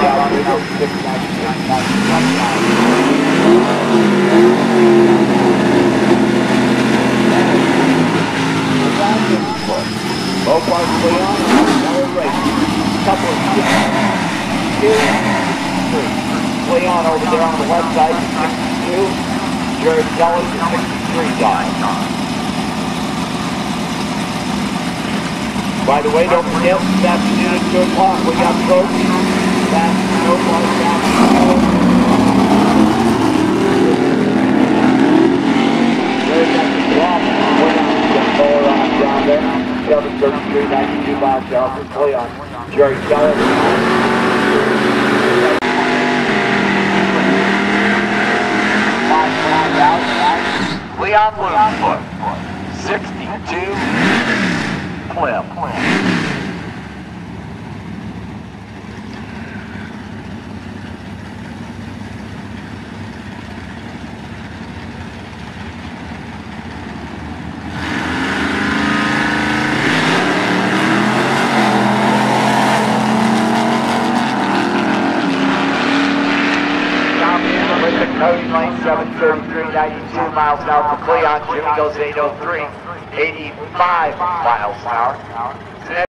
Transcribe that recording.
Mopar Leon, another race. Couple of skips. 2, 3. Leon over there on the left side is 62. Jared Kelly is 63 guys. By the way, don't forget, this afternoon at 2 o'clock, we got trophies. That's Mopar down. There's that drop. We're down there. 733, 92 miles per hour for Leon. Jerry Kelly. Leon Bloomfoot. 62. Clem. Cody Lane 733, 92 miles an hour for Cleon. Jimmy goes 803, 85 miles an hour.